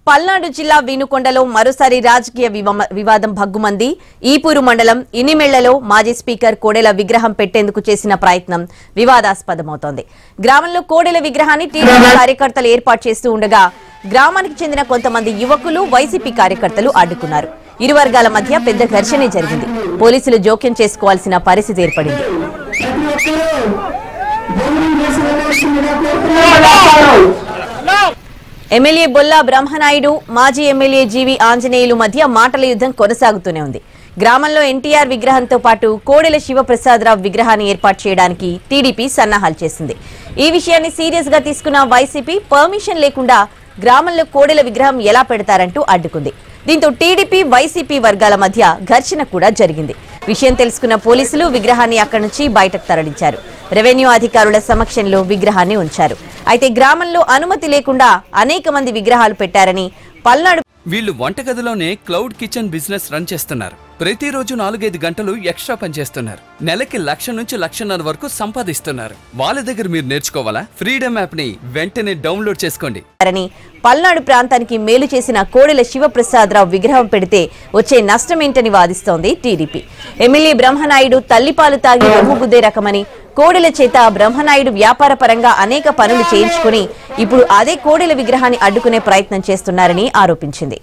పల్నాడు జిల్లా వీనుకొండలో మరోసారి రాజకీయ వివాదం భగ్గుమంది. ఈపూరు మండలం ఇనిమెళ్లలో మాజీ స్పీకర్ కోడెల విగ్రహం పెట్టేందుకు చేసిన ప్రయత్నం వివాదాస్పదమవుతోంది. గ్రామంలో కోడెల విగ్రహాన్ని టీడీపీ కార్యకర్తలు ఏర్పాటు చేస్తూ ఉండగా గ్రామానికి చెందిన కొంతమంది యువకులు వైసీపీ కార్యకర్తలు అడ్డుకున్నారు. ఇరు వర్గాల మధ్య పెద్ద ఘర్షణే జరిగింది. పోలీసులు జోక్యం చేసుకోవాల్సిన పరిస్థితి ఏర్పడింది. ఎమ్మెల్యే బొల్లా బ్రహ్మనాయుడు, మాజీ ఎమ్మెల్యే జీవి ఆంజనేయులు మధ్య మాటల యుద్ధం కొనసాగుతూనే ఉంది. గ్రామంలో ఎన్టీఆర్ విగ్రహంతో పాటు కోడెల శివప్రసాదరావు విగ్రహాన్ని ఏర్పాటు చేయడానికి టీడీపీ సన్నాహాలు చేసింది. ఈ విషయాన్ని సీరియస్ గా తీసుకున్న వైసీపీ పర్మిషన్ లేకుండా గ్రామంలో కోడెల విగ్రహం ఎలా పెడతారంటూ అడ్డుకుంది. దీంతో టీడీపీ, వైసీపీ వర్గాల మధ్య ఘర్షణ కూడా జరిగింది. విషయం తెలుసుకున్న పోలీసులు విగ్రహాన్ని అక్కడి నుంచి బయటకు తరలించారు. రెవెన్యూ అధికారుల సమక్షంలో విగ్రహాన్ని ఉంచారు. అయితే గ్రామంలో అనుమతి లేకుండా అనేక మంది విగ్రహాలు పెట్టారని పల్నాడు వీళ్ళు వంటగదిలోనే క్లౌడ్ కిచెన్ బిజినెస్ రన్ చేస్తున్నారు. ప్రతిరోజు 4-5 గంటలు ఎక్స్ట్రా పనిచేస్తున్నారు. నెలకి 1,00,000 నుంచి 1,50,000 వరకు సంపాదిస్తున్నారు. వాళ్ళ దగ్గర మీరు నేర్చుకోవాలా? ఫ్రీడమ్ యాప్ ని వెంటనే డౌన్లోడ్ చేసుకోండి. పల్నాడు ప్రాంతానికి మేలు చేసిన కోడెల శివప్రసాదరావు విగ్రహం పెడితే వచ్చే నష్టమేంటని వాదిస్తోంది టీడీపీ. ఎమ్మెల్యే బ్రహ్మనాయుడు తల్లిపాలు తాగి రొమ్ముగుద్దే రకమని, కోడెల చేత బ్రహ్మనాయుడు వ్యాపార పరంగా అనేక పనులు చేయించుకుని ఇప్పుడు అదే కోడెల విగ్రహాన్ని అడ్డుకునే ప్రయత్నం చేస్తున్నారని ఆరోపించింది.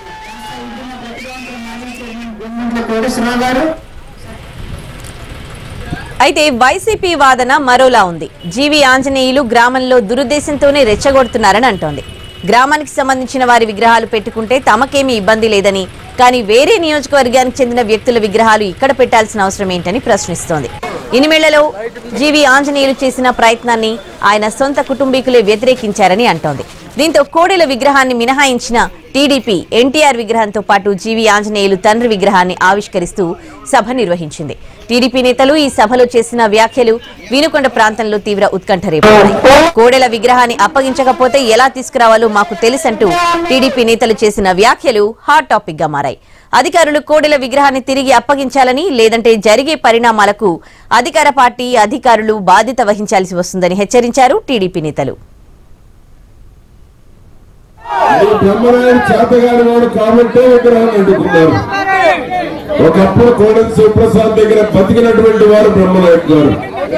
అయితే వైసీపీ వాదన మరోలా ఉంది. జీవి ఆంజనేయులు గ్రామంలో దురుద్దేశంతోనే రెచ్చగొడుతున్నారని అంటోంది. గ్రామానికి సంబంధించిన వారి విగ్రహాలు పెట్టుకుంటే తమకేమీ ఇబ్బంది లేదని, కానీ వేరే నియోజకవర్గానికి చెందిన వ్యక్తుల విగ్రహాలు ఇక్కడ పెట్టాల్సిన అవసరం ఏంటని ప్రశ్నిస్తోంది. ఇనిమెళ్లలో జీవి ఆంజనేయులు చేసిన ప్రయత్నాన్ని ఆయన సొంత కుటుంబీకులే వ్యతిరేకించారని అంటోంది. దీంతో కోడెల విగ్రహాన్ని మినహాయించిన టీడీపీ ఎన్టీఆర్ విగ్రహంతో పాటు జీవి ఆంజనేయులు తండ్రి విగ్రహాన్ని ఆవిష్కరిస్తూ సభ నిర్వహించింది. టీడీపీ నేతలు ఈ సభలో చేసిన వ్యాఖ్యలు వీనుకొండ ప్రాంతంలో తీవ్ర ఉత్కంఠ రేపుతున్నాయి. కోడెల విగ్రహాన్ని అప్పగించకపోతే ఎలా తీసుకురావాలో మాకు తెలుసంటూ టీడీపీ నేతలు చేసిన వ్యాఖ్యలు హాట్ టాపిక్ గా మారాయి. అధికారులు కోడెల విగ్రహాన్ని తిరిగి అప్పగించాలని, లేదంటే జరిగే పరిణామాలకు అధికార పార్టీ అధికారులు బాధ్యత వహించాల్సి వస్తుందని హెచ్చరించారు టీడీపీ నేతలు. ఒకప్పుడు కోడెల శివప్రసాద్ దగ్గర బతికినటువంటి వారు బ్రహ్మనాయుడు గారు.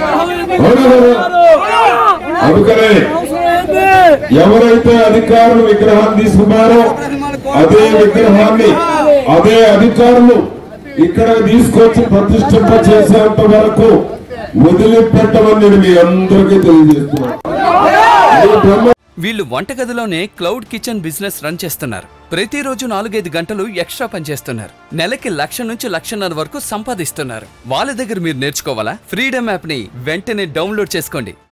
అందుకనే ఎవరైతే అధికారులు విగ్రహాన్ని తీసుకున్నారో అదే విగ్రహాన్ని అదే అధికారులు ఇక్కడ తీసుకొచ్చి ప్రతిష్ఠింప చేసేంత వరకు వదిలిపెట్టమని నేను మీ అందరికీ తెలియజేస్తున్నాను. వీళ్ళు వంటగదిలోనే క్లౌడ్ కిచెన్ బిజినెస్ రన్ చేస్తున్నారు. ప్రతిరోజు 4-5 గంటలు ఎక్స్ట్రా పనిచేస్తున్నారు. నెలకి 1,00,000 నుంచి 1,50,000 వరకు సంపాదిస్తున్నారు. వాళ్ళ దగ్గర మీరు నేర్చుకోవాలా? ఫ్రీడమ్ యాప్ ని వెంటనే డౌన్లోడ్ చేసుకోండి.